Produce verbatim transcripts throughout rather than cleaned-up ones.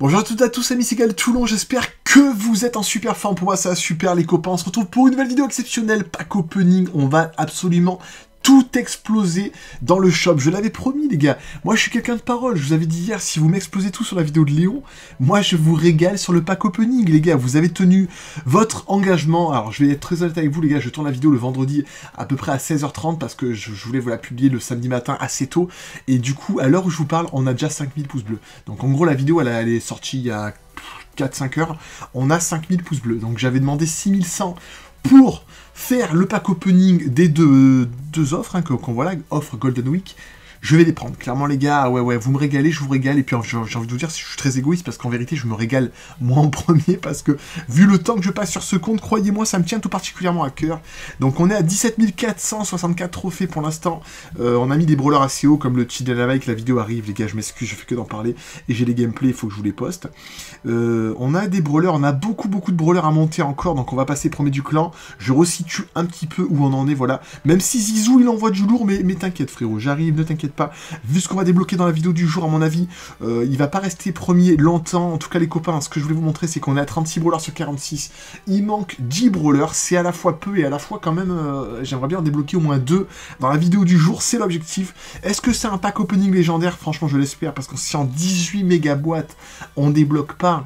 Bonjour à toutes et à tous, amis, c'est Gal Toulon, j'espère que vous êtes en super forme. Pour moi ça va super les copains, on se retrouve pour une nouvelle vidéo exceptionnelle, pack opening, on va absolument tout exploser dans le shop, je l'avais promis les gars, moi je suis quelqu'un de parole, je vous avais dit hier, si vous m'explosez tout sur la vidéo de Léon, moi je vous régale sur le pack opening les gars, vous avez tenu votre engagement. Alors je vais être très honnête avec vous les gars, je tourne la vidéo le vendredi à peu près à seize heures trente parce que je, je voulais vous la publier le samedi matin assez tôt, et du coup à l'heure où je vous parle, on a déjà cinq mille pouces bleus, donc en gros la vidéo elle, elle est sortie il y a quatre cinq heures, on a cinq mille pouces bleus, donc j'avais demandé six mille cent pour faire le pack opening des deux, deux offres, hein, qu'on voit là, offre Golden Week. Je vais les prendre, clairement les gars, ouais ouais, vous me régalez, je vous régale, et puis j'ai envie de vous dire, je suis très égoïste, parce qu'en vérité, je me régale moi en premier, parce que, vu le temps que je passe sur ce compte, croyez-moi, ça me tient tout particulièrement à cœur. Donc on est à dix-sept mille quatre cent soixante-quatre trophées pour l'instant, euh, on a mis des brawlers assez hauts, comme le Chidala que la vidéo arrive, les gars, je m'excuse, je fais que d'en parler, et j'ai les gameplays, il faut que je vous les poste. Euh, on a des brawlers, on a beaucoup beaucoup de brawlers à monter encore, donc on va passer premier du clan, je resitue un petit peu où on en est, voilà, même si Zizou il envoie du lourd, mais, mais t'inquiète frérot, j'arrive, ne t'inquiète pas, vu ce qu'on va débloquer dans la vidéo du jour, à mon avis, euh, il va pas rester premier longtemps. En tout cas, les copains, ce que je voulais vous montrer, c'est qu'on est à trente-six brawlers sur quarante-six. Il manque dix brawlers, c'est à la fois peu et à la fois quand même, euh, j'aimerais bien en débloquer au moins deux dans la vidéo du jour, c'est l'objectif. Est-ce que c'est un pack opening légendaire? Franchement, je l'espère, parce que si en dix-huit méga boîtes, on débloque pas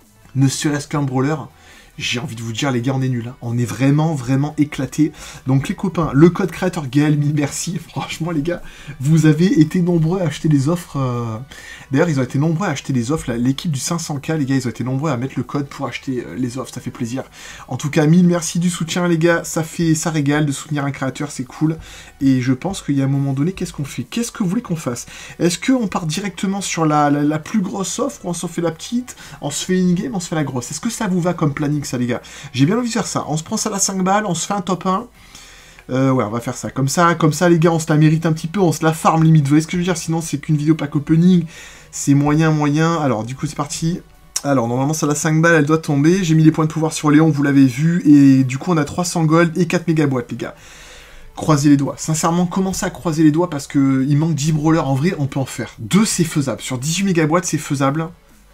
ne serait-ce qu'un brawler, j'ai envie de vous dire, les gars, on est nuls. Hein. On est vraiment, vraiment éclatés. Donc, les copains, le code créateur Gaël, mille merci. Franchement, les gars, vous avez été nombreux à acheter les offres. Euh... D'ailleurs, ils ont été nombreux à acheter les offres. L'équipe du cinq cents K, les gars, ils ont été nombreux à mettre le code pour acheter euh, les offres. Ça fait plaisir. En tout cas, mille merci du soutien, les gars. Ça fait, ça régale de soutenir un créateur, c'est cool. Et je pense qu'il y a un moment donné, qu'est-ce qu'on fait? Qu'est-ce que vous voulez qu'on fasse? Est-ce qu'on part directement sur la, la, la plus grosse offre, ou on s'en fait la petite, on se fait une game, on se fait la grosse? Est-ce que ça vous va comme planning, ça, les gars? J'ai bien envie de faire ça. On se prend ça à la cinq balles, on se fait un top un. Euh, ouais, on va faire ça. Comme ça, comme ça, les gars, on se la mérite un petit peu, on se la farm limite. Vous voyez ce que je veux dire? Sinon, c'est qu'une vidéo pack opening. C'est moyen, moyen. Alors, du coup, c'est parti. Alors, normalement, ça, la cinq balles, elle doit tomber. J'ai mis les points de pouvoir sur Léon, vous l'avez vu. Et du coup, on a trois cents gold et quatre méga boîtes, les gars. Croisez les doigts. Sincèrement, commencez à croiser les doigts parce que il manque dix brawlers. En vrai, on peut en faire. deux, c'est faisable. Sur dix-huit méga boîtes, c'est faisable.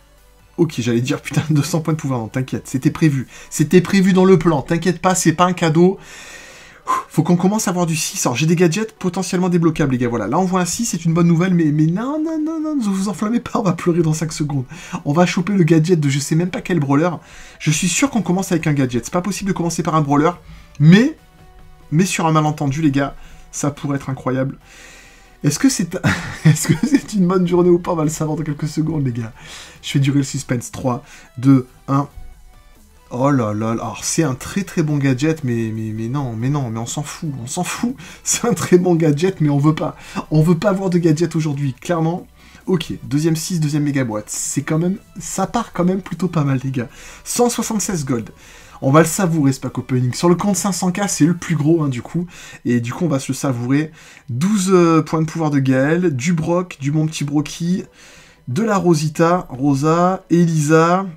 Ok, j'allais dire, putain, deux cents points de pouvoir, non, t'inquiète, c'était prévu. C'était prévu dans le plan, t'inquiète pas, c'est pas un cadeau. Faut qu'on commence à avoir du six. Alors, j'ai des gadgets potentiellement débloquables, les gars, voilà. Là, on voit un six, c'est une bonne nouvelle, mais, mais non, non, non, non, ne vous enflammez pas, on va pleurer dans cinq secondes. On va choper le gadget de je sais même pas quel brawler. Je suis sûr qu'on commence avec un gadget. C'est pas possible de commencer par un brawler, mais, mais sur un malentendu, les gars, ça pourrait être incroyable. Est-ce que c'est est-ce que c'est une bonne journée ou pas? On va le savoir dans quelques secondes, les gars. Je fais durer le suspense. trois, deux, un. Oh là là. Alors, c'est un très très bon gadget, mais, mais, mais non, mais non, mais on s'en fout. On s'en fout. C'est un très bon gadget, mais on veut pas. On veut pas avoir de gadget aujourd'hui, clairement. Ok, deuxième six, deuxième méga boîte. C'est quand même... Ça part quand même plutôt pas mal, les gars. cent soixante-seize gold. On va le savourer, ce pack opening. Sur le compte cinq cents K, c'est le plus gros, hein, du coup. Et du coup, on va se le savourer. douze euh, points de pouvoir de Gaël, du Brock, du mon petit Brocky, de la Rosita, Rosa, Elisa.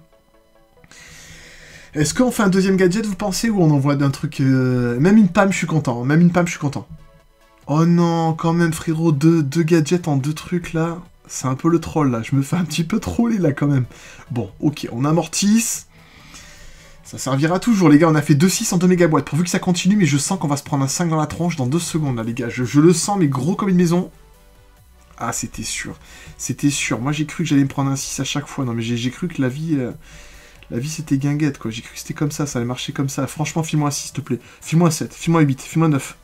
Est-ce qu'on fait un deuxième gadget, vous pensez, ou on envoie d'un truc... Euh... Même une Pam, je suis content. Même une Pam, je suis content. Oh non, quand même, frérot, deux, deux gadgets en deux trucs, là. C'est un peu le troll, là. Je me fais un petit peu troller, là, quand même. Bon, ok, on amortisse. Ça servira toujours, les gars, on a fait deux six en deux méga boîtes, pourvu que ça continue, mais je sens qu'on va se prendre un cinq dans la tronche dans deux secondes, là, les gars. Je, je le sens, mais gros comme une maison. Ah, c'était sûr. C'était sûr. Moi, j'ai cru que j'allais me prendre un six à chaque fois. Non, mais j'ai cru que la vie... Euh, la vie, c'était guinguette, quoi. J'ai cru que c'était comme ça, ça allait marcher comme ça. Franchement, file-moi un six, s'il te plaît. File-moi un sept, file-moi un huit, file-moi un neuf.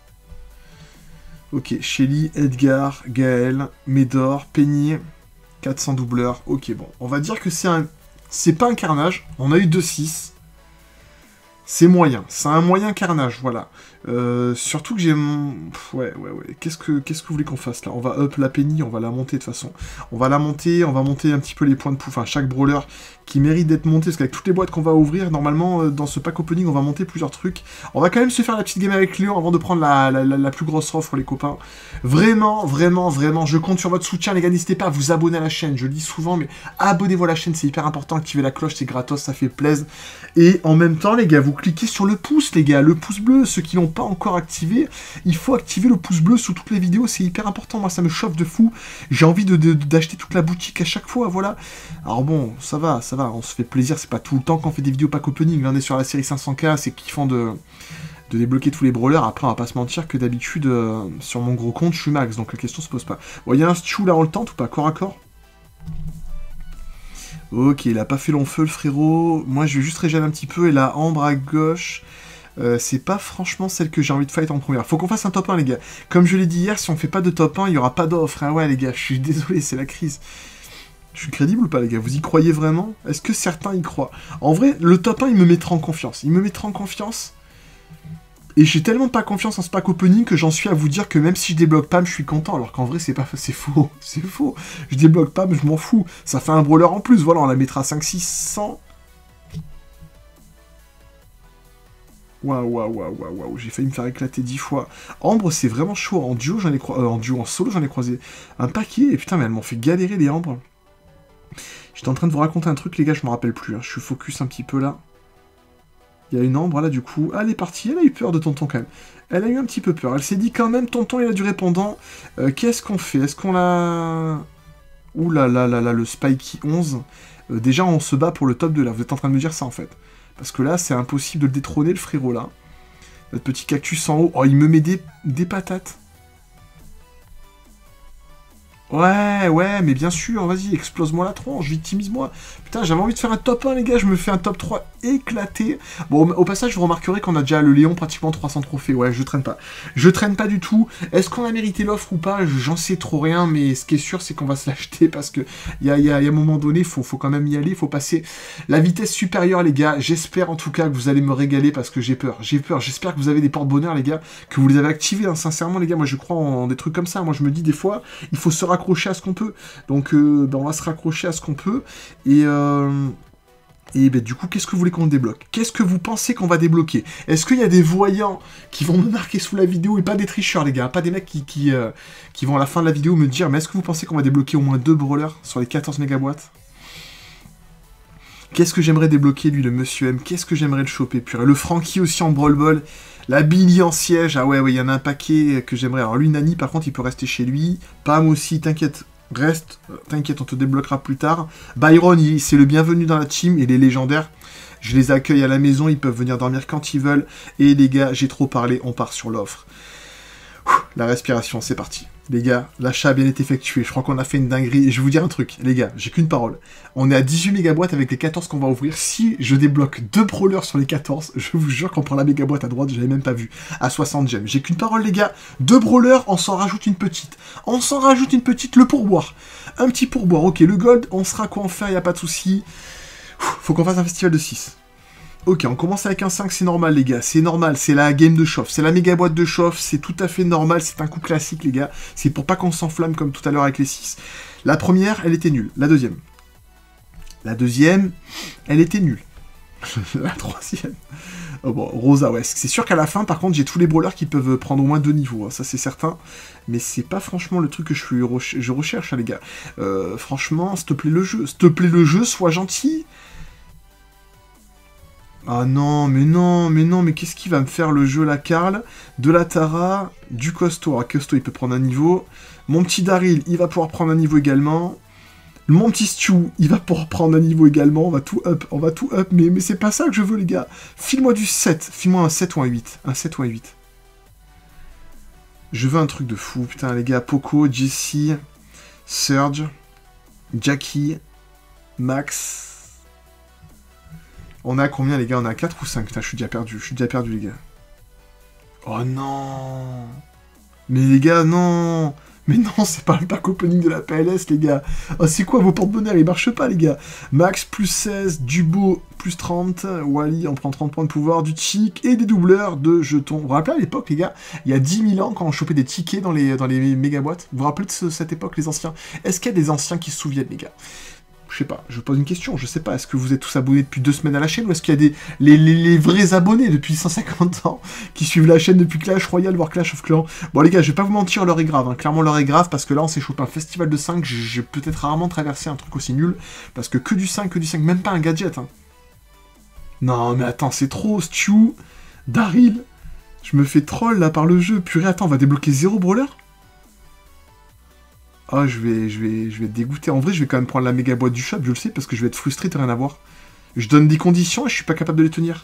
Ok, Shelly, Edgar, Gaël, Médor, Penny, quatre cents doubleurs. Ok, bon. On va dire que c'est un... C'est pas un carnage, on a eu deux six. C'est moyen, c'est un moyen carnage, voilà. Euh, surtout que j'ai... Ouais, ouais, ouais. Qu'est-ce que qu'est-ce que vous voulez qu'on fasse, là? On va up la Penny, on va la monter, de toute façon. On va la monter, on va monter un petit peu les points de pouvoir. Enfin, chaque brawler qui mérite d'être monté, parce qu'avec toutes les boîtes qu'on va ouvrir, normalement, euh, dans ce pack opening, on va monter plusieurs trucs. On va quand même se faire la petite game avec Léon avant de prendre la, la, la, la plus grosse offre, les copains. Vraiment, vraiment, vraiment, je compte sur votre soutien, les gars. N'hésitez pas à vous abonner à la chaîne, je le dis souvent, mais abonnez-vous à la chaîne, c'est hyper important. Activez la cloche, c'est gratos, ça fait plaisir. Et en même temps, les gars, vous cliquez sur le pouce, les gars, le pouce bleu. Ceux qui l'ont pas encore activé, il faut activer le pouce bleu sous toutes les vidéos, c'est hyper important. Moi, ça me chauffe de fou. J'ai envie de, de, d'acheter toute la boutique à chaque fois, voilà. Alors bon, ça va, ça va, on se fait plaisir. C'est pas tout le temps qu'on fait des vidéos pack opening. Là, on est sur la série cinq cents K, c'est kiffant de... de débloquer tous les brawlers. Après, on va pas se mentir que d'habitude, euh, sur mon gros compte, je suis max, donc la question se pose pas. Bon, il y a un Stu là, on le tente ou pas, corps à corps? Ok, il a pas fait long feu, le frérot. Moi, je vais juste régénérer un petit peu, et la Ambre à gauche, euh, c'est pas franchement celle que j'ai envie de fight en première. Faut qu'on fasse un top un, les gars. Comme je l'ai dit hier, si on fait pas de top un, il y aura pas d'offre. Ah ouais, les gars, je suis désolé, c'est la crise. Je suis crédible ou pas, les gars? Vous y croyez vraiment? Est-ce que certains y croient? En vrai, le top un, il me mettra en confiance. Il me mettra en confiance... Et j'ai tellement pas confiance en ce pack opening que j'en suis à vous dire que même si je débloque Pam, je suis content, alors qu'en vrai, c'est pas, c'est faux, c'est faux. Je débloque Pam, je m'en fous. Ça fait un brawler en plus, voilà, on la mettra à cinq six cents. Waouh, waouh, waouh, waouh, waouh, j'ai failli me faire éclater dix fois. Ambre, c'est vraiment chaud. En duo, j'en ai croisé, euh, en duo, en solo, j'en ai croisé un paquet, et putain, mais elles m'ont fait galérer, les Ambres. J'étais en train de vous raconter un truc, les gars, je me rappelle plus, hein. Je suis focus un petit peu là. Il y a une Ambre, là, du coup. Ah, elle est partie. Elle a eu peur de Tonton, quand même. Elle a eu un petit peu peur. Elle s'est dit, quand même, Tonton, il a du répondant. Euh, Qu'est-ce qu'on fait? Est-ce qu'on l'a... Ouh là là là là, le Spikey onze. Euh, déjà, on se bat pour le top deux, là. Vous êtes en train de me dire ça, en fait. Parce que là, c'est impossible de le détrôner, le frérot, là. Notre petit cactus en haut. Oh, il me met des, des patates. Ouais, ouais, mais bien sûr, vas-y, explose-moi la tronche, victimise-moi. Putain, j'avais envie de faire un top un, les gars, je me fais un top trois éclaté. Bon, au passage, vous remarquerez qu'on a déjà le Léon pratiquement trois cents trophées. Ouais, je traîne pas. Je traîne pas du tout. Est-ce qu'on a mérité l'offre ou pas? J'en sais trop rien, mais ce qui est sûr, c'est qu'on va se l'acheter parce que il y a, y a, y a un moment donné, faut, faut quand même y aller, faut passer la vitesse supérieure, les gars. J'espère en tout cas que vous allez me régaler parce que j'ai peur. J'ai peur. J'espère que vous avez des porte-bonheur, les gars, que vous les avez activés, hein. Sincèrement, les gars, moi je crois en des trucs comme ça. Moi je me dis des fois, il faut se raccrocher à ce qu'on peut. Donc, euh, ben, on va se raccrocher à ce qu'on peut. Et... Euh... Et ben, du coup, qu'est-ce que vous voulez qu'on débloque? Qu'est-ce que vous pensez qu'on va débloquer? Est-ce qu'il y a des voyants qui vont me marquer sous la vidéo et pas des tricheurs, les gars? Pas des mecs qui, qui, euh, qui vont à la fin de la vidéo me dire, mais est-ce que vous pensez qu'on va débloquer au moins deux brawlers sur les quatorze mégaboîtes? Qu'est-ce que j'aimerais débloquer, lui, le Monsieur M? Qu'est-ce que j'aimerais le choper? Purée, le Frankie aussi en Brawl Ball. La Billy en siège. Ah ouais, ouais, il y en a un paquet que j'aimerais. Alors lui, Nani, par contre, il peut rester chez lui. Pam aussi, t'inquiète. Reste, t'inquiète, on te débloquera plus tard. Byron, c'est le bienvenu dans la team, il est légendaire. Je les accueille à la maison, ils peuvent venir dormir quand ils veulent. Et les gars, j'ai trop parlé, on part sur l'offre. La respiration, c'est parti. Les gars, l'achat a bien été effectué. Je crois qu'on a fait une dinguerie. Et je vais vous dire un truc, les gars, j'ai qu'une parole. On est à dix-huit mégaboîtes avec les quatorze qu'on va ouvrir. Si je débloque deux brawlers sur les quatorze, je vous jure qu'on prend la mégaboîte à droite, je l'avais même pas vu. À soixante gemmes. J'ai qu'une parole, les gars. Deux brawlers, on s'en rajoute une petite. On s'en rajoute une petite, le pourboire. Un petit pourboire. Ok, le gold, on sera quoi en faire, y a pas de souci. Faut qu'on fasse un festival de six. Ok, on commence avec un cinq, c'est normal, les gars. C'est normal, c'est la game de chauffe. C'est la méga boîte de chauffe, c'est tout à fait normal. C'est un coup classique, les gars. C'est pour pas qu'on s'enflamme comme tout à l'heure avec les six. La première, elle était nulle. La deuxième. La deuxième, elle était nulle. La troisième. Oh bon, Rosa, ouais. C'est sûr qu'à la fin, par contre, j'ai tous les brawlers qui peuvent prendre au moins deux niveaux. Hein. Ça, c'est certain. Mais c'est pas franchement le truc que je, suis re je recherche, hein, les gars. Euh, franchement, s'il te plaît, le jeu. S'il te plaît, le jeu, sois gentil. Ah non, mais non, mais non, mais qu'est-ce qui va me faire le jeu, la Karl? De la Tara, du costaud. Alors, costaud, il peut prendre un niveau. Mon petit Daryl, il va pouvoir prendre un niveau également. Mon petit Stu, il va pouvoir prendre un niveau également. On va tout up, on va tout up. Mais, mais c'est pas ça que je veux, les gars. File-moi du sept. File-moi un sept ou un huit. Un sept ou un huit. Je veux un truc de fou. Putain, les gars. Poco, Jessie, Surge, Jackie, Max... On a combien, les gars? On a quatre ou cinq? Putain, je suis déjà perdu. Je suis déjà perdu, les gars. Oh non! Mais les gars, non! Mais non, c'est pas le pack opening de la P L S, les gars. Oh, c'est quoi vos porte-bonheur? Ils marchent pas, les gars. Max, plus seize. Dubo, plus trente. Wally, on prend trente points de pouvoir. Du chic et des doubleurs de jetons. Vous vous rappelez à l'époque, les gars, il y a dix mille ans, quand on chopait des tickets dans les, dans les méga boîtes? Vous vous rappelez de ce, cette époque, les anciens? Est-ce qu'il y a des anciens qui se souviennent, les gars? Je sais pas, je pose une question, je sais pas, est-ce que vous êtes tous abonnés depuis deux semaines à la chaîne, ou est-ce qu'il y a des les, les, les vrais abonnés depuis cent cinquante ans, qui suivent la chaîne depuis Clash Royale, voire Clash of Clans? Bon les gars, je vais pas vous mentir, l'heure est grave, hein. Clairement l'heure est grave, parce que là on s'est chopé un festival de cinq, j'ai peut-être rarement traversé un truc aussi nul, parce que que du cinq, que du cinq, même pas un gadget, hein. Non, mais attends, c'est trop, Stu, Daryl. Je me fais troll, là, par le jeu. Purée, attends, on va débloquer zéro brawler? Ah, je vais, je vais, je vais être dégoûté. En vrai, je vais quand même prendre la méga boîte du shop, je le sais, parce que je vais être frustré de rien avoir. Je donne des conditions et je suis pas capable de les tenir.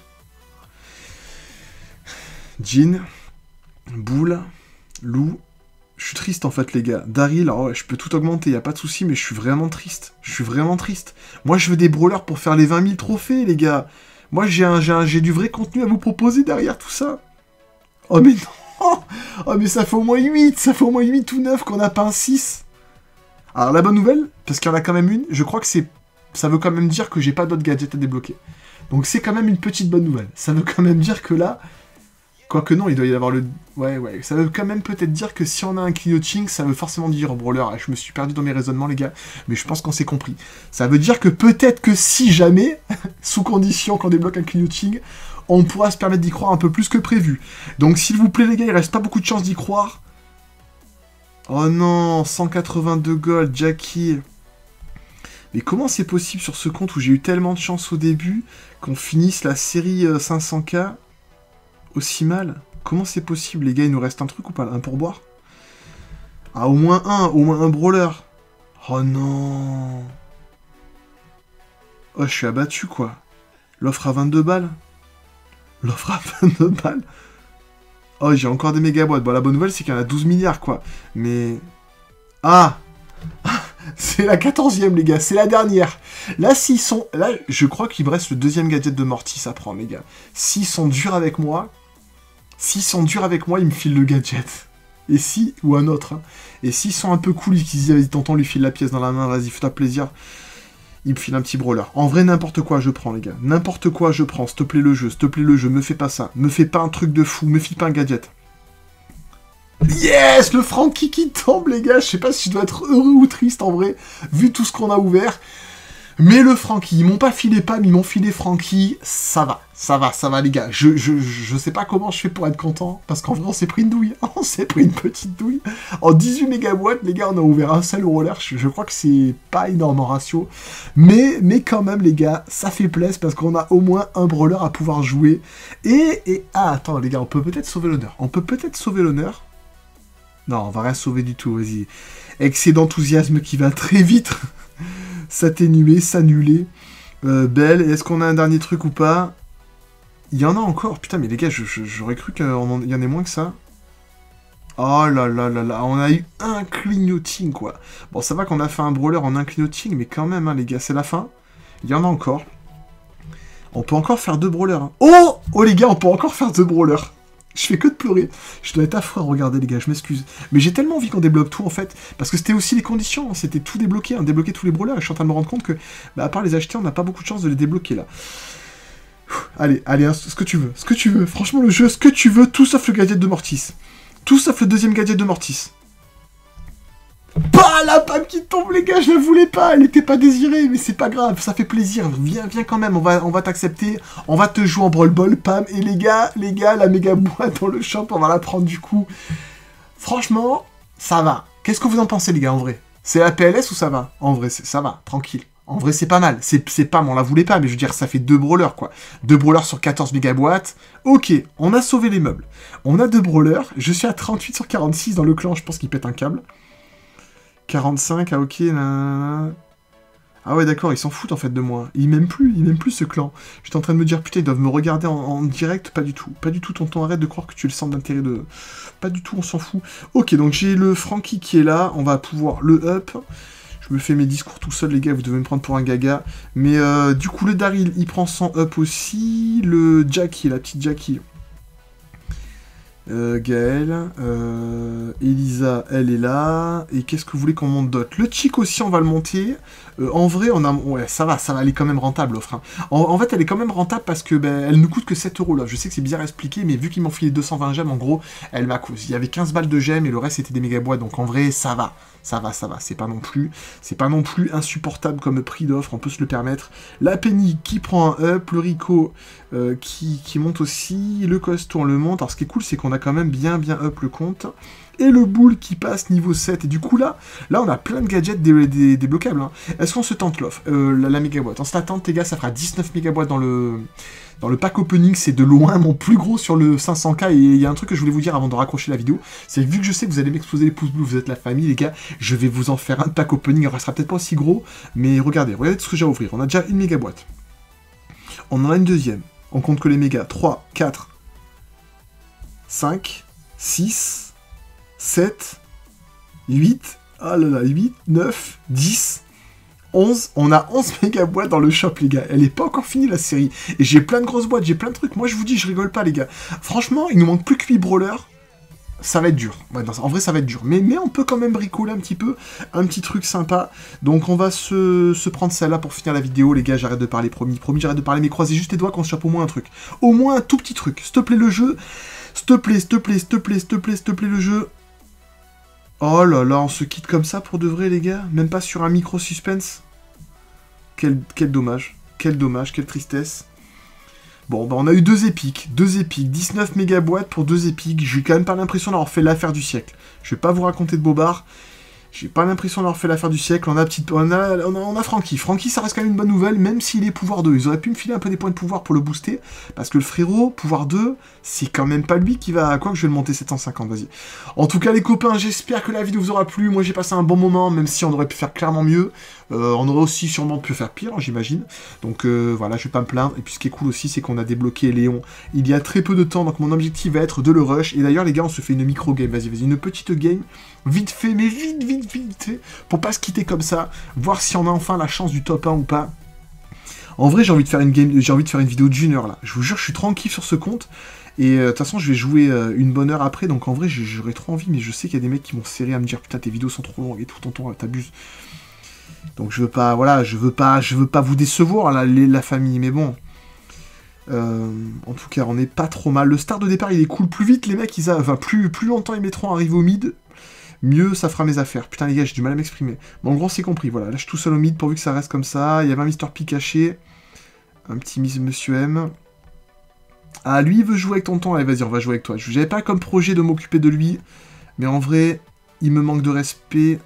Jean, Boule, Lou. Je suis triste en fait, les gars. Daryl, alors ouais, je peux tout augmenter, y a pas de souci, mais je suis vraiment triste. Je suis vraiment triste. Moi, je veux des brawlers pour faire les vingt mille trophées, les gars. Moi, j'ai un, j'ai un, j'ai du vrai contenu à vous proposer derrière tout ça. Oh, mais non. Oh, mais ça fait au moins huit. Ça fait au moins huit ou neuf qu'on a pas un six. Alors, la bonne nouvelle, parce qu'il y en a quand même une, je crois que c'est... Ça veut quand même dire que j'ai pas d'autres gadgets à débloquer. Donc, c'est quand même une petite bonne nouvelle. Ça veut quand même dire que là... Quoique non, il doit y avoir le... Ouais, ouais, ça veut quand même peut-être dire que si on a un clignoting, ça veut forcément dire brawler. Je me suis perdu dans mes raisonnements, les gars, mais je pense qu'on s'est compris. Ça veut dire que peut-être que si jamais, sous condition qu'on débloque un clignoting, on pourra se permettre d'y croire un peu plus que prévu. Donc s'il vous plaît, les gars, il reste pas beaucoup de chance d'y croire. Oh non, cent quatre-vingt-deux gold, Jackie. Mais comment c'est possible sur ce compte où j'ai eu tellement de chance au début qu'on finisse la série cinq cents K aussi mal? Comment c'est possible, les gars? Il nous reste un truc ou pas? Un pourboire? Ah, au moins un, au moins un brawler. Oh non. Oh, je suis abattu, quoi. L'offre à vingt-deux balles. L'offre à vingt-deux balles. Oh, j'ai encore des méga boîtes. Bon, la bonne nouvelle, c'est qu'il y en a douze milliards, quoi. Mais... Ah. C'est la quatorzième, les gars. C'est la dernière. Là, s'ils sont... Là, je crois qu'il me reste le deuxième gadget de Mortis à prendre, les gars. S'ils sont durs avec moi... S'ils sont durs avec moi, ils me filent le gadget. Et si... Ou un autre. Hein. Et s'ils sont un peu cool, ils se disent, vas-y, tonton, lui file la pièce dans la main, vas-y, fais-toi plaisir. Il me file un petit brawler. En vrai, n'importe quoi, je prends, les gars. N'importe quoi, je prends. S'il te plaît, le jeu. S'il te plaît, le jeu. Me fais pas ça. Me fais pas un truc de fou. Me file pas un gadget. Yes, le Frankie qui tombe, les gars. Je sais pas si je dois être heureux ou triste, en vrai, vu tout ce qu'on a ouvert. Mais le Frankie, ils m'ont pas filé Pam, ils m'ont filé Frankie. Ça va, ça va, ça va, les gars. Je, je, je sais pas comment je fais pour être content, parce qu'en vrai, on s'est pris une douille. On s'est pris une petite douille. En dix-huit méga boîtes, les gars, on a ouvert un seul roller. Je, je crois que c'est pas énorme en ratio. Mais, mais quand même, les gars, ça fait plaisir, parce qu'on a au moins un brawler à pouvoir jouer. Et, et... Ah, attends, les gars, on peut peut-être sauver l'honneur. On peut peut-être sauver l'honneur. Non, on va rien sauver du tout, vas-y. Excès d'enthousiasme qui va très vite s'atténuer, s'annuler. Euh, Belle, est-ce qu'on a un dernier truc ou pas? Il y en a encore, putain, mais les gars, j'aurais cru qu'il y en ait moins que ça. Oh là là là là, on a eu un clignoting, quoi. Bon, ça va qu'on a fait un brawler en un clignoting, mais quand même, hein, les gars, c'est la fin. Il y en a encore. On peut encore faire deux brawlers. Hein. Oh Oh, les gars, on peut encore faire deux brawlers. Je fais que de pleurer. Je dois être affreux à regarder, les gars, je m'excuse. Mais j'ai tellement envie qu'on débloque tout, en fait. Parce que c'était aussi les conditions, hein. C'était tout débloqué, hein. Débloquer tous les brawlers. Et je suis en train de me rendre compte que, bah, à part les acheter, on n'a pas beaucoup de chance de les débloquer, là. Allez, allez, hein, ce que tu veux. Ce que tu veux. Franchement, le jeu, ce que tu veux, tout sauf le gadget de Mortis. Tout sauf le deuxième gadget de Mortis. Pas la Pam qui tombe, les gars, je la voulais pas, elle était pas désirée, mais c'est pas grave, ça fait plaisir, viens, viens quand même, on va, on va t'accepter, on va te jouer en Brawl Ball, Pam, et les gars, les gars, la méga boîte dans le shop, on va la prendre du coup. Franchement, ça va. Qu'est-ce que vous en pensez, les gars, en vrai? C'est la P L S ou ça va? En vrai, ça va, tranquille. En vrai, c'est pas mal. C'est pas, on la voulait pas, mais je veux dire, ça fait deux brawlers, quoi. Deux brawlers sur quatorze méga boîtes. Ok, on a sauvé les meubles. On a deux brawlers, je suis à trente-huit sur quarante-six dans le clan, je pense qu'il pète un câble. quarante-cinq, ah ok, nanana. Ah ouais, d'accord, ils s'en foutent en fait de moi. Ils m'aiment plus, ils m'aiment plus ce clan. J'étais en train de me dire, putain, ils doivent me regarder en, en direct. Pas du tout, pas du tout, tonton, arrête de croire que tu es le centre d'intérêt de... Pas du tout, on s'en fout. Ok, donc j'ai le Frankie qui est là, on va pouvoir le up. Je me fais mes discours tout seul, les gars, vous devez me prendre pour un gaga. Mais euh, du coup, le Daryl, il prend son up aussi. Le Jackie, la petite Jackie... Euh, Gaël, euh, Elisa, elle est là, et qu'est-ce que vous voulez qu'on monte d'autre? Le Chic aussi, on va le monter. Euh, en vrai, on a, ouais, ça va, ça va, elle est quand même rentable, l'offre. Hein. En, en fait, elle est quand même rentable parce que, ben, elle ne coûte que sept euros, là. Je sais que c'est bizarre à expliquer, mais vu qu'ils m'ont filé deux cent vingt gemmes, en gros, elle m'a coûté. Il y avait quinze balles de gemmes, et le reste, c'était des méga boîtes, donc en vrai, ça va. Ça va, ça va, c'est pas non plus, c'est pas non plus insupportable comme prix d'offre, on peut se le permettre. La Penny qui prend un up, le Rico euh, qui, qui monte aussi, le Costo on le monte. Alors ce qui est cool, c'est qu'on a quand même bien bien up le compte. Et le boule qui passe niveau sept. Et du coup, là, là on a plein de gadgets dé dé débloquables. Hein. Est-ce qu'on se tente l'offre euh, La, la méga boîte. On se la tente, les gars, ça fera dix-neuf méga boîtes dans le... Dans le pack opening, c'est de loin mon plus gros sur le cinq cents K. Et il y a un truc que je voulais vous dire avant de raccrocher la vidéo. C'est que vu que je sais que vous allez m'exploser les pouces bleus, vous êtes la famille, les gars, je vais vous en faire un pack opening. Il ne sera peut-être pas aussi gros. Mais regardez, regardez tout ce que j'ai à ouvrir. On a déjà une méga boîte. On en a une deuxième. On compte que les mégas. trois, quatre, cinq, six, sept, huit. Ah là là, huit, neuf, dix. onze, on a onze méga boîtes dans le shop, les gars. Elle est pas encore finie, la série. Et j'ai plein de grosses boîtes, j'ai plein de trucs. Moi, je vous dis, je rigole pas, les gars. Franchement, il nous manque plus que huit brawlers. Ça va être dur. Ouais, non, en vrai, ça va être dur. Mais, mais on peut quand même bricoler un petit peu. Un petit truc sympa. Donc, on va se, se prendre celle-là pour finir la vidéo. Les gars, j'arrête de parler, promis. Promis, j'arrête de parler. Mais croisez juste les doigts qu'on se chope au moins un truc. Au moins un tout petit truc. S'il te plaît, le jeu. S'il te plaît, s'il te plaît, s'il te plaît, s'il te plaît, s'il te plaît, le jeu. Oh là là, on se quitte comme ça pour de vrai, les gars. Même pas sur un micro-suspense. Quel, quel dommage, quel dommage, quelle tristesse. Bon, bah on a eu deux épiques, deux épiques, dix-neuf méga boîtes pour deux épiques. J'ai quand même pas l'impression d'avoir fait l'affaire du siècle. Je vais pas vous raconter de bobards. J'ai pas l'impression d'avoir fait l'affaire du siècle. On a, petite... on, a, on, a, on a Franky. Franky, ça reste quand même une bonne nouvelle, même s'il est pouvoir deux. Ils auraient pu me filer un peu des points de pouvoir pour le booster. Parce que le frérot, pouvoir deux, c'est quand même pas lui qui va... Quoi que je vais le monter sept cent cinquante, vas-y. En tout cas, les copains, j'espère que la vidéo vous aura plu. Moi, j'ai passé un bon moment, même si on aurait pu faire clairement mieux. Euh, on aurait aussi sûrement pu faire pire, j'imagine. Donc euh, voilà, je vais pas me plaindre. Et puis ce qui est cool aussi, c'est qu'on a débloqué Léon il y a très peu de temps. Donc mon objectif va être de le rush. Et d'ailleurs, les gars, on se fait une micro-game. Vas-y, vas-y, une petite game. Vite fait, mais vite, vite, vite fait. Pour pas se quitter comme ça. Voir si on a enfin la chance du top un ou pas. En vrai, j'ai envie de faire une game, j'ai envie de faire une vidéo d'une heure là. Je vous jure, je suis tranquille sur ce compte. Et euh, de toute façon, je vais jouer euh, une bonne heure après. Donc en vrai, j'aurais trop envie. Mais je sais qu'il y a des mecs qui vont serrer à me dire putain, tes vidéos sont trop longues et tout, tonton, t'abuses. Donc je veux pas, voilà, je veux pas, je veux pas vous décevoir, la, la famille, mais bon. Euh, en tout cas, on n'est pas trop mal. Le start de départ, il est cool. Plus vite, les mecs, ils a... enfin, plus, plus longtemps ils mettront à arriver au mid, mieux ça fera mes affaires. Putain, les gars, j'ai du mal à m'exprimer. Mais en gros, c'est compris, voilà. Là, je suis tout seul au mid, pourvu que ça reste comme ça. Il y avait un Mister P caché. Un petit Monsieur M. Ah, lui, il veut jouer avec tonton. Allez, vas-y, on va jouer avec toi. J'avais pas comme projet de m'occuper de lui. Mais en vrai, il me manque de respect.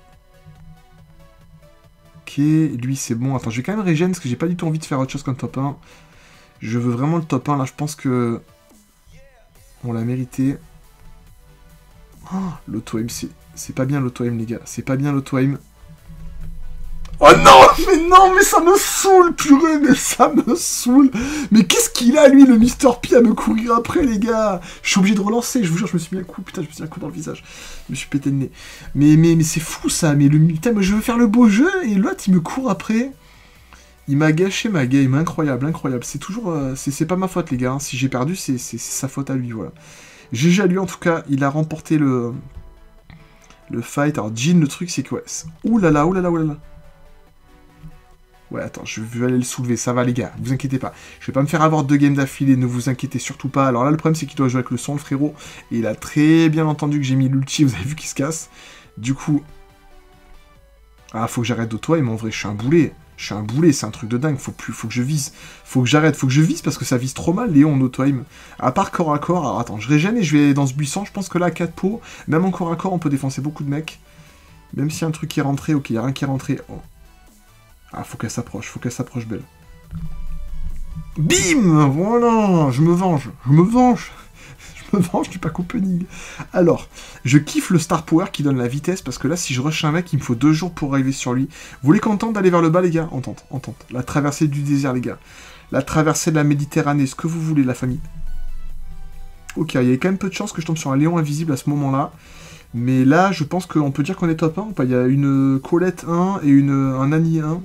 Ok, lui c'est bon. Attends, je vais quand même régène parce que j'ai pas du tout envie de faire autre chose comme top un. Je veux vraiment le top un là, je pense que on l'a mérité. Oh, l'auto-aim, c'est pas bien l'auto-aim les gars, c'est pas bien l'auto-aim. Oh non, mais non, mais ça me saoule, purée, mais ça me saoule. Mais qu'est-ce qu'il a, lui, le Mister P, à me courir après, les gars? Je suis obligé de relancer, je vous jure, je me suis mis un coup, putain, je me suis mis un coup dans le visage. Je me suis pété le nez. Mais, mais, mais c'est fou, ça, mais le putain, mais je veux faire le beau jeu, et l'autre, il me court après. Il m'a gâché ma game, incroyable, incroyable. C'est toujours... Euh, c'est pas ma faute, les gars, hein. Si j'ai perdu, c'est sa faute à lui, voilà. G G à lui, en tout cas, il a remporté le... Le fight. Alors, Jean, le truc, c'est que, ouais... Ouh là là, ouh là là, ouh là là. Ouais, attends, je vais aller le soulever, ça va les gars, vous inquiétez pas. Je vais pas me faire avoir deux games d'affilée, ne vous inquiétez surtout pas. Alors là, le problème, c'est qu'il doit jouer avec le son, le frérot. Et il a très bien entendu que j'ai mis l'ulti, vous avez vu qu'il se casse. Du coup... Ah, faut que j'arrête d'auto-aim, mais en vrai, je suis un boulet. Je suis un boulet, c'est un truc de dingue, faut, plus, faut que je vise. Faut que j'arrête, faut que je vise, parce que ça vise trop mal, Léon, en auto-aim. À part corps à corps, alors attends, je régène et je vais dans ce buisson, je pense que là, à quatre pots, même en corps à corps, on peut défoncer beaucoup de mecs. Même s'il y a un truc qui est rentré, ok, il y a rien qui est rentré... Oh. Ah, faut qu'elle s'approche, faut qu'elle s'approche, belle. Bim! Voilà, je me venge, je me venge. Je me venge du pack opening. Alors, je kiffe le Star Power qui donne la vitesse, parce que là, si je rush un mec, il me faut deux jours pour arriver sur lui. Vous voulez qu'on tente d'aller vers le bas, les gars? On tente, on tente. La traversée du désert, les gars. La traversée de la Méditerranée, ce que vous voulez, la famille. Ok, il y a quand même peu de chances que je tombe sur un Léon invisible à ce moment-là. Mais là, je pense qu'on peut dire qu'on est top un ou pas. Il y a une Colette un et une, un Annie un.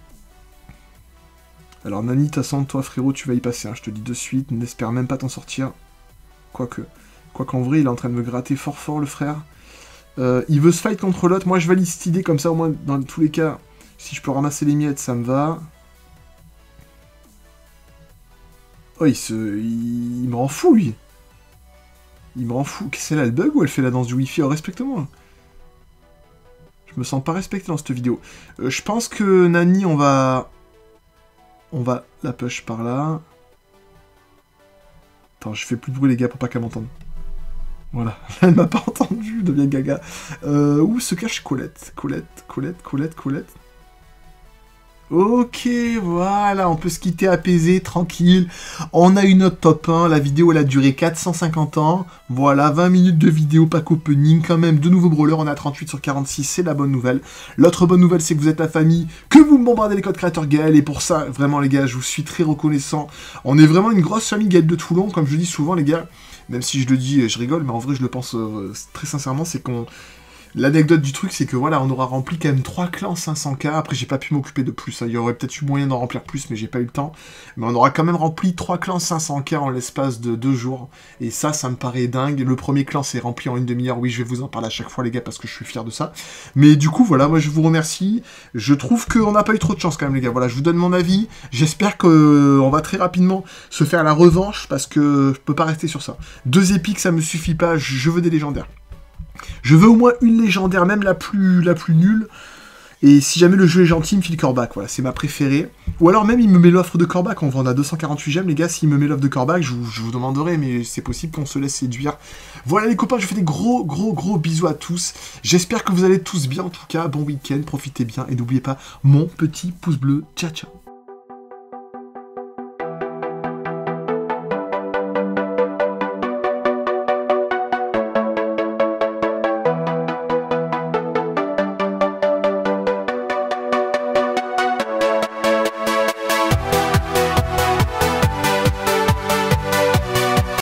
Alors Nani, de toute façon, toi frérot, tu vas y passer, hein, je te dis de suite, n'espère même pas t'en sortir. Quoique, quoiqu'en vrai, il est en train de me gratter fort fort, le frère. Euh, il veut se fight contre l'autre, moi je valide cette idée, comme ça au moins, dans tous les cas, si je peux ramasser les miettes, ça me va. Oh, il se... il, il me rend fou, lui. Il me rend fou. Qu'est-ce que c'est là, le bug ou elle fait la danse du wifi? Oh, respecte-moi. Je me sens pas respecté dans cette vidéo. Euh, je pense que Nani, on va... On va la push par là. Attends, je fais plus de bruit les gars pour pas qu'elle m'entende. Voilà, elle m'a pas entendu, devient gaga. Euh, où se cache Colette? Colette, Colette, Colette, Colette. Ok, voilà, on peut se quitter apaisé, tranquille. On a eu notre top un, la vidéo elle a duré quatre cent cinquante ans. Voilà, vingt minutes de vidéo, pack opening, quand même, de nouveaux brawlers, on a trente-huit sur quarante-six, c'est la bonne nouvelle. L'autre bonne nouvelle, c'est que vous êtes la famille, que vous me bombardez les codes créateurs Gaël, et pour ça, vraiment les gars, je vous suis très reconnaissant. On est vraiment une grosse famille Gaël de Toulon, comme je dis souvent les gars, même si je le dis, je rigole, mais en vrai je le pense euh, très sincèrement, c'est qu'on... L'anecdote du truc, c'est que voilà, on aura rempli quand même trois clans cinq cents K. Après, j'ai pas pu m'occuper de plus. Hein. Il y aurait peut-être eu moyen d'en remplir plus, mais j'ai pas eu le temps. Mais on aura quand même rempli trois clans cinq cents K en l'espace de deux jours. Et ça, ça me paraît dingue. Le premier clan s'est rempli en une demi-heure. Oui, je vais vous en parler à chaque fois, les gars, parce que je suis fier de ça. Mais du coup, voilà, moi, je vous remercie. Je trouve qu'on n'a pas eu trop de chance quand même, les gars. Voilà, je vous donne mon avis. J'espère qu'on va très rapidement se faire la revanche, parce que je peux pas rester sur ça. Deux épiques, ça me suffit pas. Je veux des légendaires. Je veux au moins une légendaire, même la plus, la plus nulle. Et si jamais le jeu est gentil, il me file Corbac, voilà, c'est ma préférée. Ou alors même, il me met l'offre de Corbac, on vend à deux cent quarante-huit gemmes, les gars, s'il me met l'offre de Corbac, je vous, je vous demanderai, mais c'est possible qu'on se laisse séduire. Voilà les copains, je vous fais des gros, gros, gros bisous à tous. J'espère que vous allez tous bien, en tout cas, bon week-end, profitez bien, et n'oubliez pas mon petit pouce bleu, ciao, ciao.